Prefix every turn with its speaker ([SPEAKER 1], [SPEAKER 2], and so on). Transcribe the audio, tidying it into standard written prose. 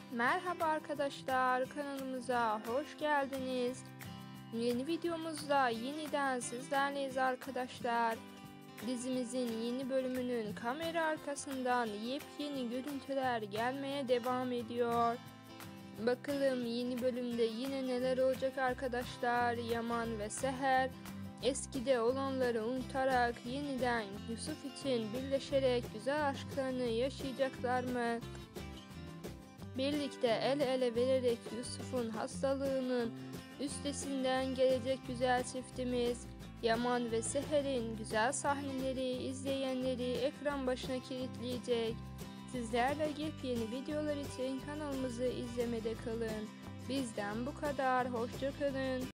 [SPEAKER 1] Merhaba arkadaşlar, kanalımıza hoş geldiniz. Yeni videomuzda yeniden sizlerleyiz arkadaşlar. Dizimizin yeni bölümünün kamera arkasından yepyeni görüntüler gelmeye devam ediyor. Bakalım yeni bölümde yine neler olacak arkadaşlar. Yaman ve Seher eskide olanları unutarak yeniden Yusuf için birleşerek güzel aşklarını yaşayacaklar mı? Birlikte el ele vererek Yusuf'un hastalığının üstesinden gelecek güzel çiftimiz. Yaman ve Seher'in güzel sahneleri izleyenleri ekran başına kilitleyecek. Sizler de yepyeni videolar için kanalımızı izlemede kalın. Bizden bu kadar. Hoşça kalın.